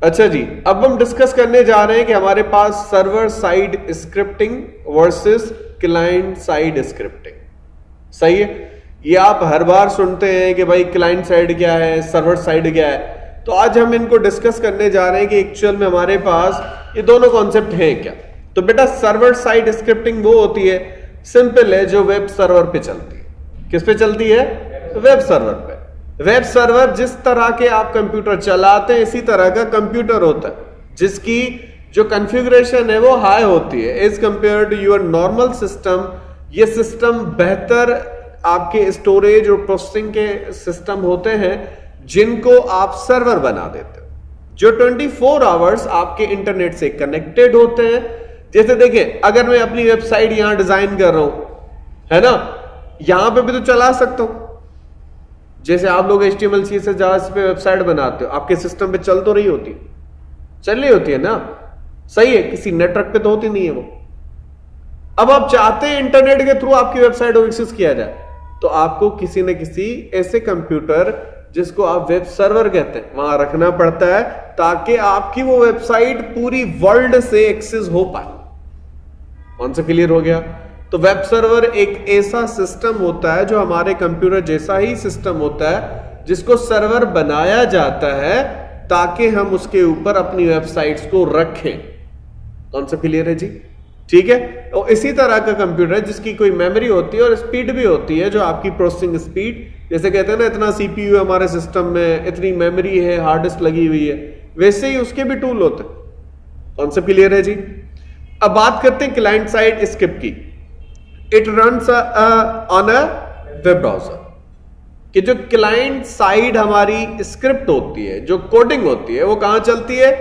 अच्छा जी, अब हम डिस्कस करने जा रहे हैं कि हमारे पास server side scripting versus client side scripting. सही है, ये आप हर बार सुनते हैं कि भाई क्लाइंट साइड क्या है, सर्वर साइड क्या है। तो आज हम इनको डिस्कस करने जा रहे हैं कि एक्चुअल में हमारे पास ये दोनों कॉन्सेप्ट हैं क्या। तो बेटा सर्वर साइड स्क्रिप्टिंग वो होती है, सिंपल है, जो वेब सर्वर पे चलती है। किस पे चलती है? वेब सर्वर पे। वेब सर्वर जिस तरह के आप कंप्यूटर चलाते हैं इसी तरह का कंप्यूटर होता है, जिसकी जो कॉन्फ़िगरेशन है वो हाई होती है as compared to your normal system. ये सिस्टम बेहतर आपके स्टोरेज और प्रोसेसिंग के सिस्टम होते हैं जिनको आप सर्वर बना देते हो, जो 24 आवर्स आपके इंटरनेट से कनेक्टेड होते हैं। जैसे देखिए, अगर मैं अपनी वेबसाइट यहां डिजाइन कर रहा हूं, है ना, यहां पे भी तो चला सकता हूं। जैसे आप लोग HTML CSS जावा पे वेबसाइट बनाते हो, आपके सिस्टम पे चल तो रही होती है, चल रही होती है ना, सही है, किसी नेटवर्क पे तो होती नहीं है वो। अब आप चाहते हैं इंटरनेट के थ्रू आपकी वेबसाइट को एक्सेस किया जाए, तो आपको किसी न किसी ऐसे कंप्यूटर जिसको आप वेब सर्वर कहते हैं वहां रखना पड़ता है, ताकि आपकी वो वेबसाइट पूरी वर्ल्ड से एक्सेस हो पाए। कौन सा क्लियर हो गया? तो वेब सर्वर एक ऐसा सिस्टम होता है जो हमारे कंप्यूटर जैसा ही सिस्टम होता है, जिसको सर्वर बनाया जाता है ताकि हम उसके ऊपर अपनी वेबसाइट्स को रखें। कौन सा क्लियर है जी? ठीक है। और इसी तरह का कंप्यूटर जिसकी कोई मेमोरी होती है और स्पीड भी होती है, जो आपकी प्रोसेसिंग स्पीड, जैसे कहते हैं ना इतना CPU है हमारे सिस्टम में, इतनी मेमोरी है, हार्ड डिस्क लगी हुई है, वैसे ही उसके भी टूल होते हैं। कौन सा क्लियर है जी? अब बात करते हैं क्लाइंट साइड स्क्रिप्ट की। It runs on a web browser, कि जो क्लाइंट साइड हमारी स्क्रिप्ट होती है, जो कोडिंग होती है, वो कहां चलती है?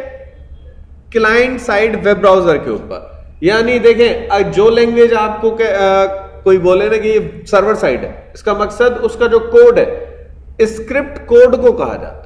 क्लाइंट साइड वेब ब्राउजर के ऊपर। यानी देखें, जो लैंग्वेज आपको कोई बोले ना कि ये सर्वर साइड है, इसका मकसद उसका जो कोड है, स्क्रिप्ट कोड को कहा जाता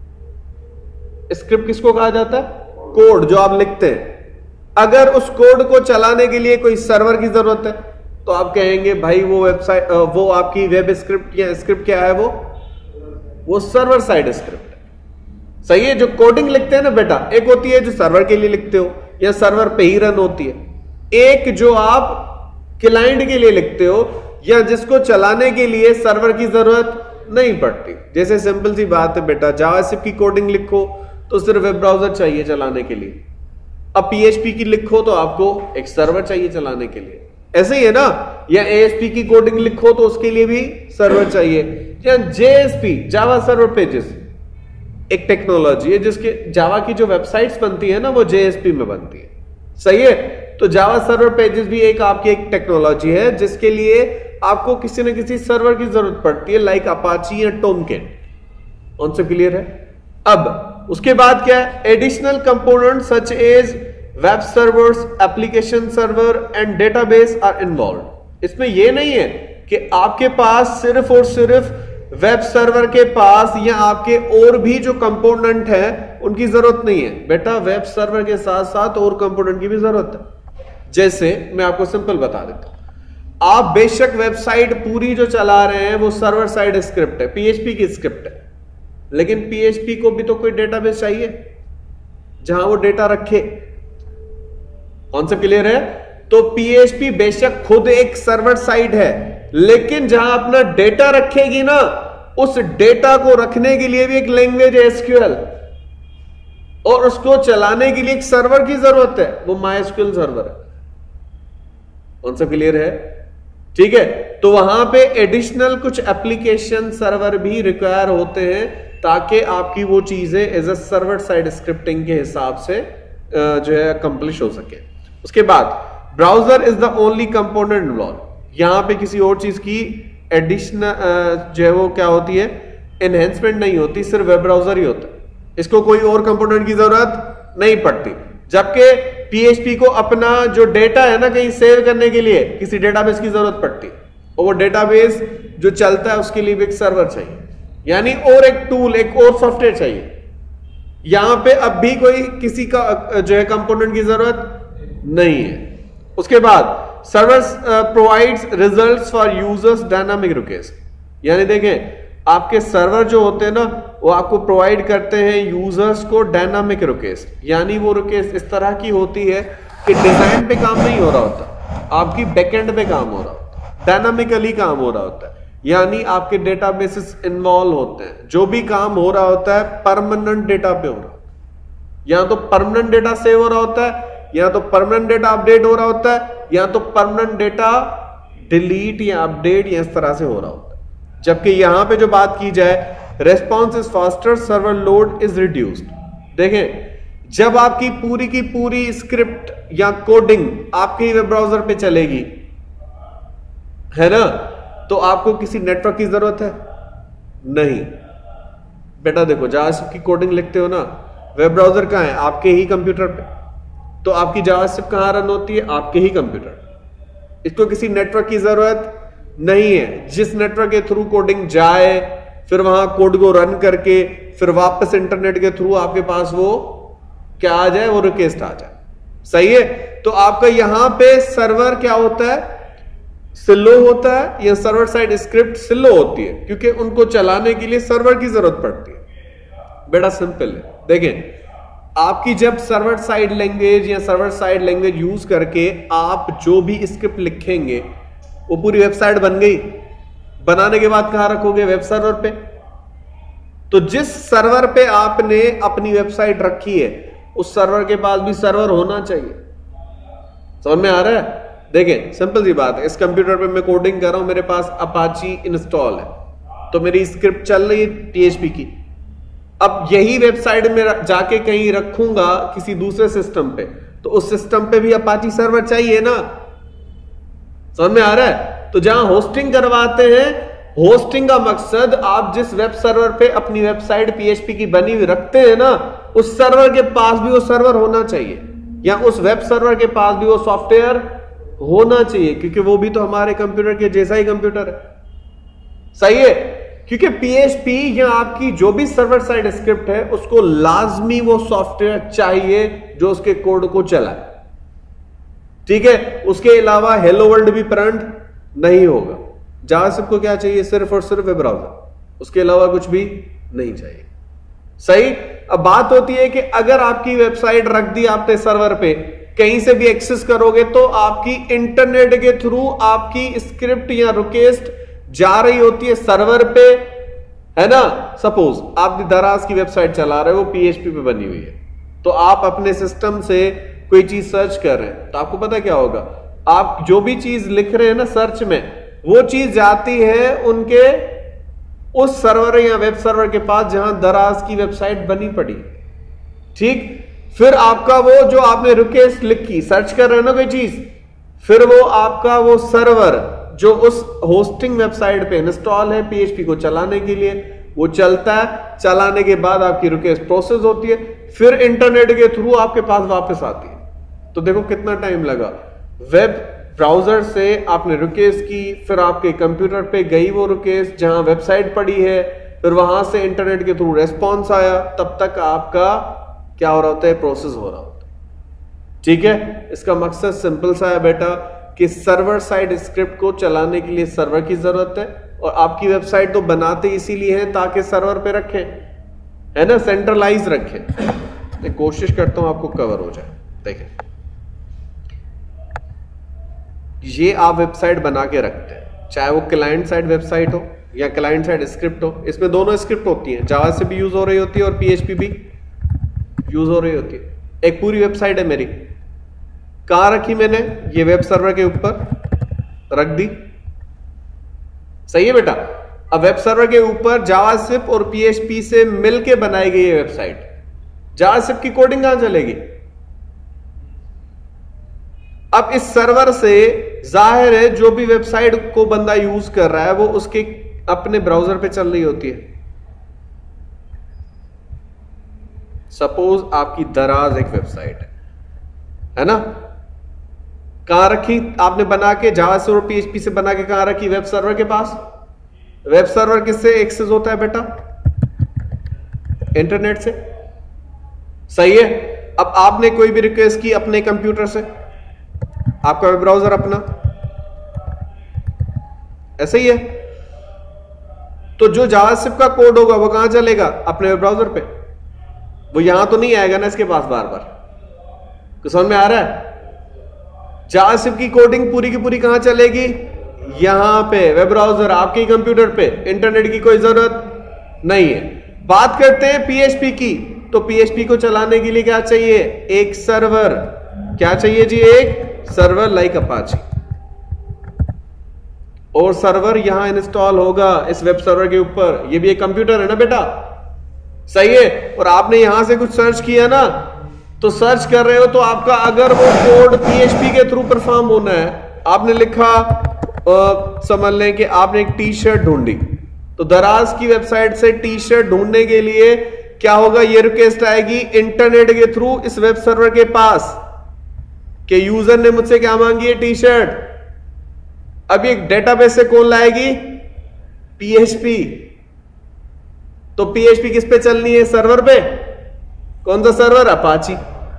है। स्क्रिप्ट किसको कहा जाता है? कोड जो आप लिखते हैं। अगर उस कोड को चलाने के लिए कोई सर्वर की जरूरत है, तो आप कहेंगे भाई वो वेबसाइट, वो आपकी वेब स्क्रिप्ट या स्क्रिप्ट क्या है, वो सर्वर साइड स्क्रिप्ट है। सही है। जो कोडिंग लिखते हैं ना बेटा, एक होती है जो सर्वर के लिए लिखते हो या सर्वर पे ही रन होती है, एक जो आप क्लाइंट के लिए लिखते हो या जिसको चलाने के लिए सर्वर की जरूरत नहीं पड़ती। जैसे सिंपल सी बात है बेटा, जावास्क्रिप्ट की कोडिंग लिखो तो सिर्फ वेब ब्राउजर चाहिए चलाने के लिए। अब PHP की लिखो तो आपको एक सर्वर चाहिए चलाने के लिए, ऐसे ही है ना। या ASP की कोडिंग लिखो तो उसके लिए भी सर्वर चाहिए। या JSP, जावा सर्वर पेजेस, एक टेक्नोलॉजी है जिसके जावा की जो वेबसाइट्स बनती है ना, वो JSP में बनती है। सही है। तो जावा सर्वर पेजेस भी एक आपकी एक टेक्नोलॉजी है जिसके लिए आपको किसी न किसी सर्वर की जरूरत पड़ती है, लाइक अपाची या टोमकेट। कौन सा क्लियर है? अब उसके बाद क्या है? Additional component such as web servers, application server and database are involve. इसमें यह नहीं है कि आपके पास सिर्फ और सिर्फ वेब सर्वर के पास या आपके और भी जो कंपोनेंट है उनकी जरूरत नहीं है बेटा। वेब सर्वर के साथ साथ और कंपोनेंट की भी जरूरत है। जैसे मैं आपको सिंपल बता देता हूं, आप बेशक वेबसाइट पूरी जो चला रहे हैं वो सर्वर साइड स्क्रिप्ट है, PHP की स्क्रिप्ट है, लेकिन PHP को भी तो कोई डेटाबेस चाहिए जहां वो डेटा रखे। कौन सा क्लियर है? तो PHP बेशक खुद एक सर्वर साइड है, लेकिन जहां अपना डेटा रखेगी ना, उस डेटा को रखने के लिए भी एक लैंग्वेज है SQL, और उसको चलाने के लिए एक सर्वर की जरूरत है, वो MySQL सर्वर है। कौन सा क्लियर है? ठीक है। तो वहां पे एडिशनल कुछ एप्लीकेशन सर्वर भी रिक्वायर होते हैं ताकि आपकी वो चीजें as a server side scripting के हिसाब से जो है अकम्प्लिश हो सके। उसके बाद browser is the only component involve. यहां पे किसी और चीज की एडिशनल जो है वो क्या होती है, एनहेंसमेंट नहीं होती, सिर्फ वेब ब्राउजर ही होता है, इसको कोई और कंपोनेंट की जरूरत नहीं पड़ती। जबकि PHP को अपना जो डेटा है ना कहीं सेव करने के लिए किसी डेटाबेस की जरूरत पड़ती, और वो डेटाबेस जो चलता है उसके लिए भी एक सर्वर चाहिए, यानी और एक टूल, एक और सॉफ्टवेयर चाहिए। यहां पे अब भी कोई किसी का जो है कंपोनेंट की जरूरत नहीं है। उसके बाद server provides results for users dynamic request, यानी देखें आपके सर्वर जो होते हैं ना वो आपको प्रोवाइड करते हैं यूजर्स को डायनामिक रिक्वेस्ट, यानी वो रिक्वेस्ट इस तरह की होती है कि डिजाइन पे काम नहीं हो रहा होता, आपकी बैकएंड पे काम हो रहा होता है, डायनामिकली काम हो रहा होता है, यानी आपके डेटाबेसेस इन्वॉल्व होते हैं, जो भी काम हो रहा होता है परमानेंट डेटा पे हो रहा है, या तो परमानेंट डेटा सेव हो रहा होता है, या तो परमानेंट डेटा अपडेट हो रहा होता है, या तो परमानेंट डेटा डिलीट या अपडेट या इस तरह से हो रहा होता है। जबकि यहां पे जो बात की जाए response is faster, server load is reduced. देखें, जब आपकी पूरी की पूरी स्क्रिप्ट या कोडिंग आपके ही वेब ब्राउजर पे चलेगी, है ना, तो आपको किसी नेटवर्क की जरूरत है नहीं। बेटा देखो, जावास्क्रिप्ट की कोडिंग लिखते हो ना, वेब ब्राउजर कहां है? आपके ही कंप्यूटर पे। तो आपकी जावास्क्रिप्ट कहां रन होती है? आपके ही कंप्यूटर। इसको किसी नेटवर्क की जरूरत नहीं है। जिस नेटवर्क के थ्रू कोडिंग जाए, फिर वहां कोड को रन करके फिर वापस इंटरनेट के थ्रू आपके पास वो क्या आ जाए, वो रिक्वेस्ट आ जाए। सही है। तो आपका यहां पे सर्वर क्या होता है? स्लो होता है, या सर्वर साइड स्क्रिप्ट स्लो होती है, क्योंकि उनको चलाने के लिए सर्वर की जरूरत पड़ती है। बेटा सिंपल है। देखें, आपकी जब सर्वर साइड लैंग्वेज या सर्वर साइड लैंग्वेज यूज करके आप जो भी स्क्रिप्ट लिखेंगे, वो पूरी वेबसाइट बन गई। बनाने के बाद कहां रखोगे? वेब सर्वर पे। तो जिस सर्वर पे आपने अपनी वेबसाइट रखी है, उस सर्वर के पास भी सर्वर होना चाहिए। समझ में आ रहा है? देखें, सिंपल सी बात है। इस कंप्यूटर पे मैं कोडिंग कर रहा हूं, मेरे पास अपाची इंस्टॉल है, तो मेरी स्क्रिप्ट चल रही है PHP की। अब यही वेबसाइट में जाके कहीं रखूंगा किसी दूसरे सिस्टम पे, तो उस सिस्टम पे भी अपाची सर्वर चाहिए ना। समझ में आ रहा है? तो जहां होस्टिंग करवाते हैं, होस्टिंग का मकसद आप जिस वेब सर्वर पे अपनी वेबसाइट PHP की बनी हुई रखते हैं ना, उस सर्वर के पास भी वो सर्वर होना चाहिए, या उस वेब सर्वर के पास भी वो सॉफ्टवेयर होना चाहिए, क्योंकि वो भी तो हमारे कंप्यूटर के जैसा ही कंप्यूटर है। सही है। क्योंकि PHP या आपकी जो भी सर्वर साइड स्क्रिप्ट है, उसको लाजमी वो सॉफ्टवेयर चाहिए जो उसके कोड को चलाए। ठीक है। उसके अलावा हेलो वर्ल्ड भी प्रिंट नहीं होगा। जावास्क्रिप्ट को क्या चाहिए? सिर्फ और सिर्फ वेब ब्राउजर, उसके अलावा कुछ भी नहीं चाहिए। सही। अब बात होती है कि अगर आपकी वेबसाइट रख दी आपने सर्वर पे, कहीं से भी एक्सेस करोगे तो आपकी इंटरनेट के थ्रू आपकी स्क्रिप्ट या रिक्वेस्ट जा रही होती है सर्वर पे, है ना। सपोज आप दराज की वेबसाइट चला रहे हो, वो PHP पे बनी हुई है, तो आप अपने सिस्टम से कोई चीज सर्च कर रहे हैं, तो आपको पता क्या होगा? आप जो भी चीज लिख रहे हैं ना सर्च में, वो चीज जाती है उनके उस सर्वर या वेब सर्वर के पास जहां दराज की वेबसाइट बनी पड़ी। ठीक। फिर आपका वो जो आपने रिक्वेस्ट लिखी, सर्च कर रहे हो ना कोई चीज, फिर वो आपका वो सर्वर जो उस होस्टिंग वेबसाइट पे इंस्टॉल है PHP को चलाने के लिए, वो चलता है। चलाने के बाद आपकी रिक्वेस्ट प्रोसेस होती है, फिर इंटरनेट के थ्रू आपके पास वापस आती है। तो देखो कितना टाइम लगा। वेब ब्राउजर से आपने रिक्वेस्ट की, फिर आपके कंप्यूटर पे गई वो रिक्वेस्ट जहां वेबसाइट पड़ी है, फिर वहां से इंटरनेट के थ्रू रेस्पॉन्स आया, तब तक आपका क्या हो रहा होता है? प्रोसेस हो रहा होता है। ठीक है। इसका मकसद सिंपल सा है बेटा, कि सर्वर साइड स्क्रिप्ट को चलाने के लिए सर्वर की जरूरत है, और आपकी वेबसाइट तो बनाते इसीलिए है ताकि सर्वर पे रखें, है ना, सेंट्रलाइज रखें। मैं कोशिश करता हूं आपको कवर हो जाए। देखें, ये आप वेबसाइट बना के रखते हैं, चाहे वो क्लाइंट साइड वेबसाइट हो या क्लाइंट साइड स्क्रिप्ट हो। इसमें दोनों स्क्रिप्ट होती हैं, जावा से भी यूज हो रही होती है और PHP भी यूज हो रही होती है। एक पूरी वेबसाइट है मेरी, कहां रखी मैंने? ये वेब सर्वर के ऊपर रख दी। सही है बेटा। अब वेब सर्वर के ऊपर जावास्क्रिप्ट और PHP से मिलके बनाई गई ये वेबसाइट, जावास्क्रिप्ट की कोडिंग कहां चलेगी? अब इस सर्वर से जाहिर है जो भी वेबसाइट को बंदा यूज कर रहा है वो उसके अपने ब्राउजर पे चल रही होती है। सपोज आपकी दराज एक वेबसाइट है ना, कहां रखी आपने बना के? जावास्क्रिप्ट और PHP से बना के कहां रखी? वेब सर्वर के पास। वेब सर्वर किससे एक्सेस होता है बेटा? इंटरनेट से। सही है। अब आपने कोई भी रिक्वेस्ट की अपने कंप्यूटर से, आपका वेब ब्राउजर अपना, ऐसे ही है। तो जो जावास्क्रिप्ट का कोड होगा वो कहां चलेगा? अपने वेब ब्राउजर पे। वो यहां तो नहीं आएगा ना इसके पास बार बार। तो समझ में आ रहा है? जावास्क्रिप्ट की कोडिंग पूरी की पूरी कहां चलेगी? यहां पे वेब ब्राउजर, आपके कंप्यूटर पे। इंटरनेट की कोई जरूरत नहीं है। बात करते हैं पीएचपी की, तो पीएचपी को चलाने के लिए क्या चाहिए? एक सर्वर। क्या चाहिए जी? एक सर्वर लाइक अपाची। और सर्वर यहां इंस्टॉल होगा इस वेब सर्वर के ऊपर। ये भी एक कंप्यूटर है ना बेटा, सही है। और आपने यहां से कुछ सर्च किया ना, तो सर्च कर रहे हो तो आपका अगर वो कोड पीएचपी के थ्रू परफॉर्म होना है, आपने लिखा समझ लें कि आपने एक टी शर्ट ढूंढी, तो दराज की वेबसाइट से टी शर्ट ढूंढने के लिए क्या होगा? ये रिक्वेस्ट आएगी इंटरनेट के थ्रू इस वेब सर्वर के पास कि यूजर ने मुझसे क्या मांगी है? T shirt. अब एक डेटाबेस से कौन लाएगी? पीएचपी। तो पीएचपी किस पे चलनी है? सर्वर पे। कौन सा सर्वर? अपाची।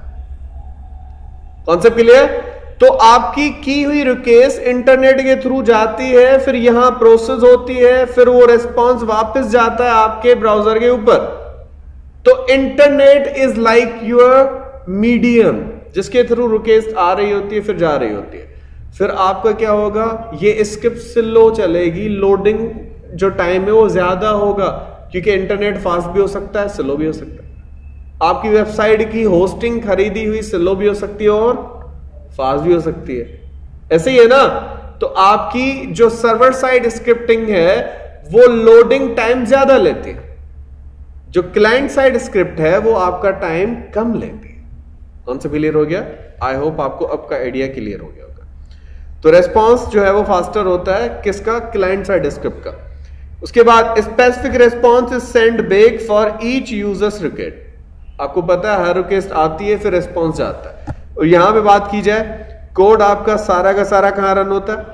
Concept clear? तो आपकी की हुई रिक्वेस्ट इंटरनेट के थ्रू जाती है, फिर यहां प्रोसेस होती है, फिर वो रिस्पॉन्स वापस जाता है आपके ब्राउजर के ऊपर। तो internet is like your medium, जिसके थ्रू रिक्वेस्ट आ रही होती है फिर जा रही होती है। फिर आपका क्या होगा? ये स्क्रिप्ट स्लो चलेगी, लोडिंग जो टाइम है वो ज्यादा होगा, क्योंकि इंटरनेट फास्ट भी हो सकता है, स्लो भी हो सकता है। आपकी वेबसाइट की होस्टिंग खरीदी हुई स्लो भी हो सकती है और फास्ट भी हो सकती है। ऐसे ही है ना? तो आपकी जो सर्वर साइड स्क्रिप्टिंग है वो लोडिंग टाइम ज्यादा लेती है, जो क्लाइंट साइड स्क्रिप्ट है वो आपका टाइम कम लेती है। कौन सा क्लियर हो गया? आई होप आपको अब का आइडिया क्लियर हो गया होगा। तो रेस्पॉन्स जो है वो फास्टर होता है किसका? क्लाइंट साइड स्क्रिप्ट का। उसके बाद specific response is send back for each users request. आपको पता है हर रिक्वेस्ट आती है फिर रेस्पॉन्स जाता है। और यहां पे बात की जाए, कोड आपका सारा का सारा कहां रन होता है?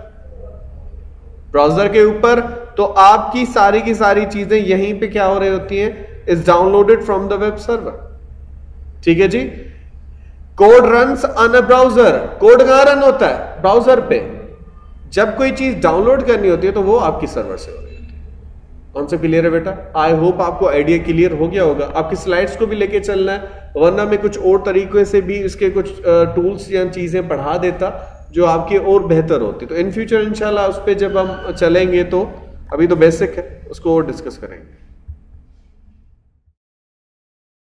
ब्राउजर के ऊपर। तो आपकी सारी की सारी चीजें यहीं पे क्या हो रही होती हैं? Is downloaded from the web server. ठीक है जी। Code runs on a browser. Code कहां रन होता है? ब्राउजर पे। जब कोई चीज डाउनलोड करनी होती है तो वो आपकी सर्वर से हो रही होती है। कौन सा क्लियर है बेटा? आई होप आपको आइडिया क्लियर हो गया होगा। आपकी स्लाइड्स को भी लेके चलना है, वरना मैं कुछ और तरीके से भी इसके कुछ टूल्स या चीजें पढ़ा देता जो आपके और बेहतर होती। तो इन फ्यूचर इंशाल्लाह उस पर जब हम चलेंगे तो, अभी तो बेसिक है, उसको और डिस्कस करेंगे।